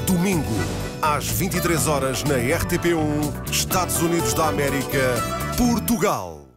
Domingo, às 23 horas na RTP1, Estados Unidos da América, Portugal.